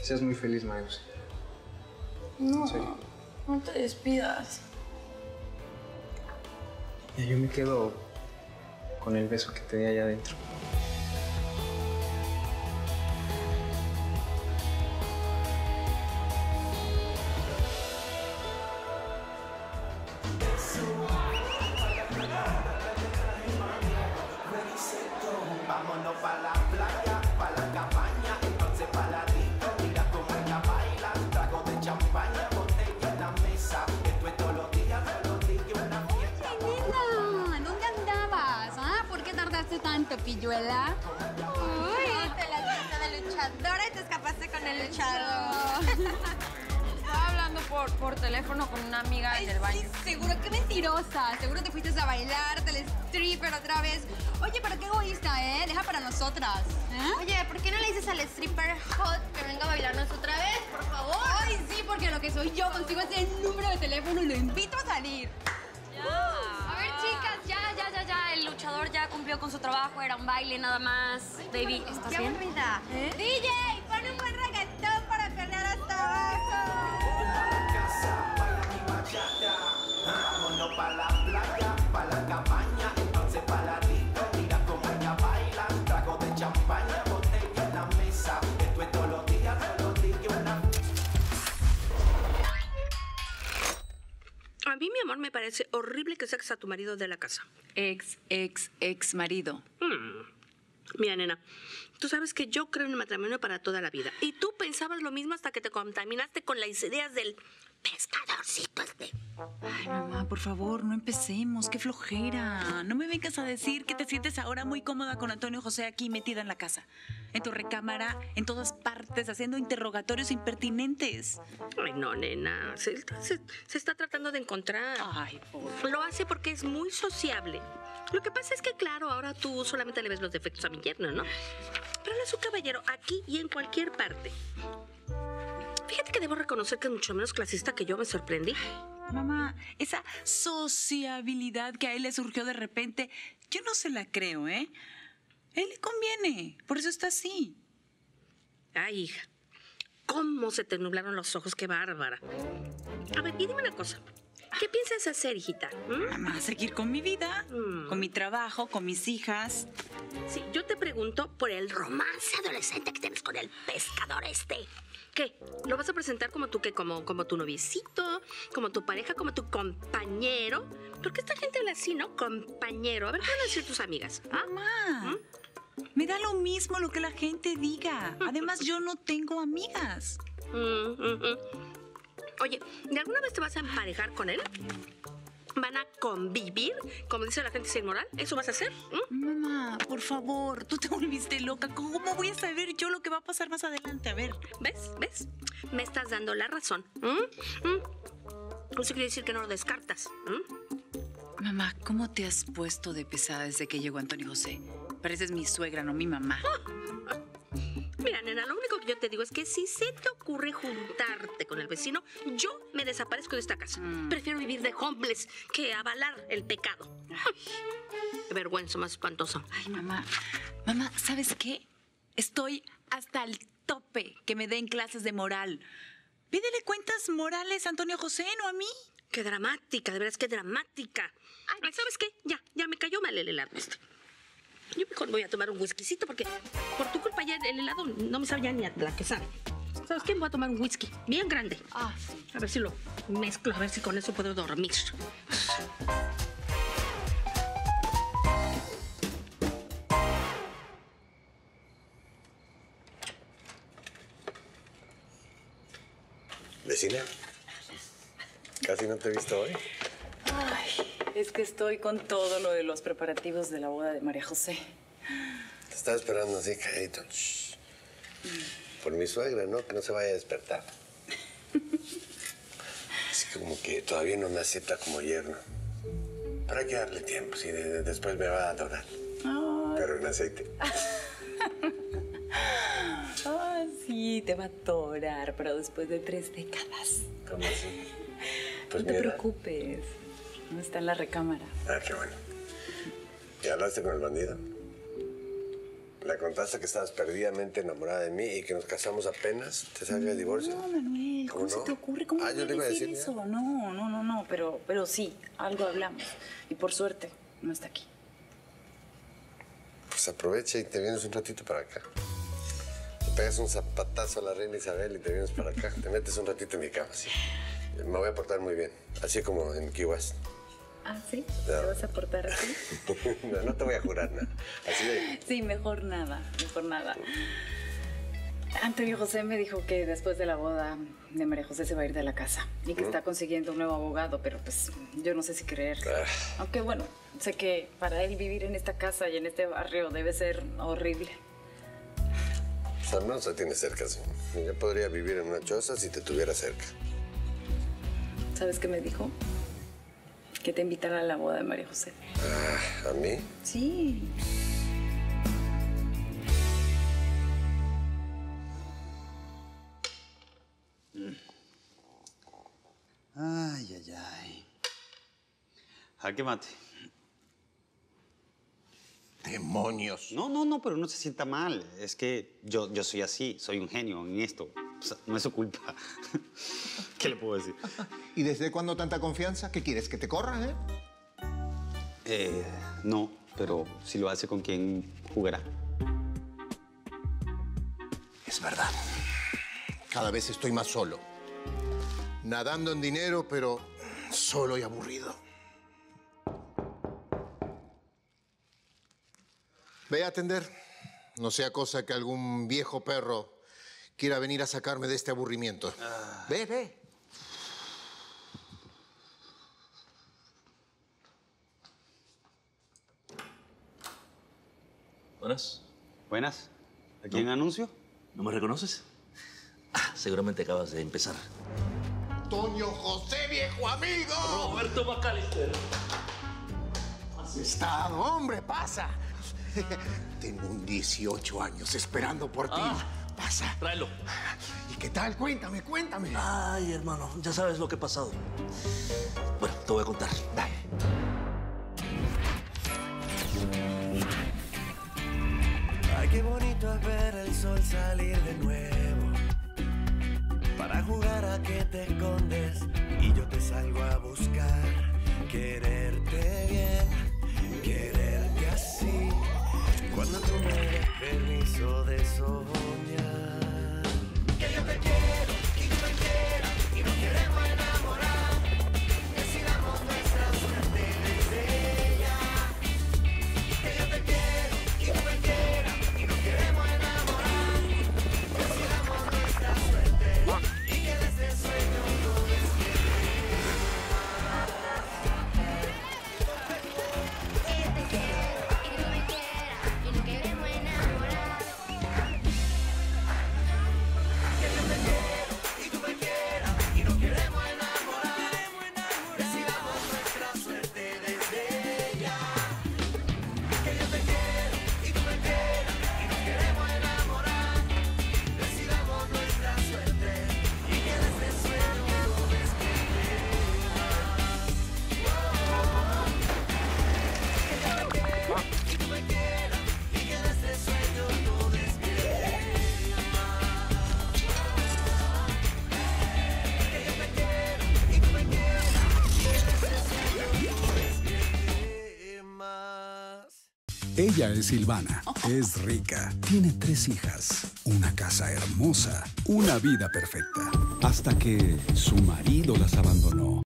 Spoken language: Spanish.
seas muy feliz, María José. No, ¿En serio? no te despidas. Ya, yo me quedo con el beso que te di allá adentro. Vámonos pa' la playa, pa' la cabaña, entonces pa' la disco, mira cómo ella baila, trago de champaña, botella en la mesa, esto es todos los días una fiesta. Nena, ¿dónde andabas? ¿Ah? ¿Por qué tardaste tanto, pilluela? Uy, te la hiciste de luchadora y te escapaste con el luchador. Estaba hablando por teléfono con una amiga en el baño. Sí, seguro, qué mentirosa. Seguro te fuiste a bailar, del stripper otra vez. Oye, pero qué egoísta, ¿eh? Deja para nosotras. Oye, ¿por qué no le dices al stripper hot que venga a bailarnos otra vez, por favor? Ay, sí, porque lo que soy yo, consigo ese número de teléfono y lo invito a salir. A ver, chicas, ya. El luchador ya cumplió con su trabajo, era un baile nada más. Baby, ¿estás Qué bien? aburrida. DJ, pon un buen reggaetón para perrear hasta abajo. Casa, baila mi bachata, vámonos pa' la playa, pa' la cabaña, entonces pa' la disco, mira cómo ella baila, trago de champaña, botella en la mesa, esto es todos los días una A mí, mi amor, me parece horrible que saques a tu marido de la casa. Ex marido. Mira, nena, tú sabes que yo creo en el matrimonio para toda la vida. Y tú pensabas lo mismo hasta que te contaminaste con las ideas del pescadorcito este. Ay, mamá, por favor, no empecemos. Qué flojera. No me vengas a decir que te sientes ahora muy cómoda con Antonio José aquí metida en la casa. En tu recámara, en todas partes, haciendo interrogatorios impertinentes. Ay, no, nena. Se está tratando de encontrar. Ay, por... Lo hace porque es muy sociable. Lo que pasa es que, claro, ahora tú solamente le ves los defectos a mi yerno, ¿no? Pero él es un caballero aquí y en cualquier parte. Fíjate que debo reconocer que es mucho menos clasista que yo. Me sorprendí. Mamá, esa sociabilidad que a él le surgió de repente, yo no se la creo, ¿eh? A él le conviene, por eso está así. Ay, hija, cómo se te nublaron los ojos, qué bárbara. A ver, y dime una cosa. ¿Qué piensas hacer, hijita? Mamá, seguir con mi vida, con mi trabajo, con mis hijas. Sí, yo te pregunto por el romance adolescente que tienes con el pescador este. ¿Qué? ¿Lo vas a presentar como tú qué? ¿Como tu noviecito? ¿Como tu pareja? ¿Como tu compañero? Porque esta gente habla así, ¿no? Compañero. A ver, ¿qué van a decir tus amigas? ¿Ah? Mamá, me da lo mismo lo que la gente diga. Además, yo no tengo amigas. Oye, ¿de alguna vez te vas a emparejar con él? ¿Van a convivir? Como dice la gente sin moral. ¿Eso vas a hacer? Mamá, por favor, tú te volviste loca. ¿Cómo voy a saber yo lo que va a pasar más adelante? A ver. ¿Ves? Me estás dando la razón. Eso quiere decir que no lo descartas. Mamá, ¿cómo te has puesto de pesada desde que llegó Antonio José? Pareces mi suegra, no mi mamá. Mira, nena, lo único que yo te digo es que si se te ocurre juntarte con el vecino, yo me desaparezco de esta casa. Prefiero vivir de homeless que avalar el pecado. Qué vergüenza más espantosa. Ay, mamá, ¿sabes qué? Estoy hasta el tope que me den clases de moral. Pídele cuentas morales a Antonio José, no a mí. Qué dramática, de veras, qué dramática. Ay, ¿sabes qué? Ya me cayó mal el helado este. Yo mejor voy a tomar un whiskycito porque por tu culpa ya el helado no me sabe ya ni a la que sabe. ¿Sabes qué? Voy a tomar un whisky bien grande. Sí. A ver si lo mezclo, a ver si con eso puedo dormir. Vecina, casi no te he visto hoy. Ay, es que estoy con todo lo de los preparativos de la boda de María José. Te estaba esperando así, calladito. Por mi suegra, ¿no? Que no se vaya a despertar. Así que como que todavía no me acepta como yerno. Pero hay que darle tiempo, sí. Después me va a adorar. Ay. Pero en aceite. Sí, te va a adorar, pero después de 3 décadas. ¿Cómo así? Pues no te mira. preocupes. No está en la recámara. Ah, qué bueno. ¿Ya hablaste con el bandido? Le contaste que estabas perdidamente enamorada de mí y que nos casamos apenas te salga el divorcio. No, Manuel, ¿cómo se te ocurre? ¿Cómo yo te iba a decir eso? No, pero sí, algo hablamos. Y por suerte, no está aquí. Pues aprovecha y te vienes un ratito para acá. Le pegas un zapatazo a la reina Isabel y te vienes para acá. Te metes un ratito en mi cama, sí. Me voy a portar muy bien, así como en Key West. ¿Ah, sí? No. ¿Te vas a portar así? No te voy a jurar nada. Así de... Sí, mejor nada. Antonio José me dijo que después de la boda de María José se va a ir de la casa y que está consiguiendo un nuevo abogado, pero pues yo no sé si creer. Aunque bueno, sé que para él vivir en esta casa y en este barrio debe ser horrible. Pues al menos la tienes cerca, sí. Yo podría vivir en una choza si te tuviera cerca. ¿Sabes qué me dijo? Que te invitara a la boda de María José. ¿A mí? Sí. Ay. Jaque mate. ¡Demonios! No, pero no se sienta mal. Es que yo soy así, soy un genio en esto. O sea, no es su culpa. ¿Qué le puedo decir? ¿Y desde cuándo tanta confianza? ¿Qué quieres, que te corras, No, pero si lo hace con quien jugará. Es verdad. Cada vez estoy más solo. Nadando en dinero, pero solo y aburrido. Ve a atender. No sea cosa que algún viejo perro quiera venir a sacarme de este aburrimiento. Ve. Buenas. ¿A quién anuncio? ¿No me reconoces? Seguramente acabas de empezar. Antonio José, viejo amigo. Roberto McAllister. ¿Has estado, hombre? Pasa. Tengo un 18 años esperando por ti. Pasa. Tráelo. ¿Y qué tal? Cuéntame. Ay, hermano, ya sabes lo que ha pasado. Bueno, te voy a contar. Dale. Ay, qué bonito es ver el sol salir de nuevo. Para jugar a que te escondes y yo te salgo a buscar. Quererte bien, quererte así. Cuando tú me des permiso de soñar. Que yo te quiero y tú me quieras y nos queremos enamorar. Decidamos nuestra suerte desde ya. Que yo te quiero y tú me quieras y nos queremos enamorar. Decidamos nuestra suerte y que de este sueño no despiertes. Que yo te quiero y tú me quieras y nos queremos enamorar. Que yo te quiero y tú me quieras y nos queremos enamorar. Decidamos nuestra suerte desde ya. Que yo te quiero y tú me quieras y nos queremos enamorar. Decidamos nuestra suerte y que de este sueño no despiertes más. Que yo te quiero y tú me quieras y que de este sueño no despiertes más. Que yo te quiero y tú me quieras y que de este sueño no despiertes más. Ella es Silvana, es rica, tiene 3 hijas, una casa hermosa, una vida perfecta. Hasta que su marido las abandonó.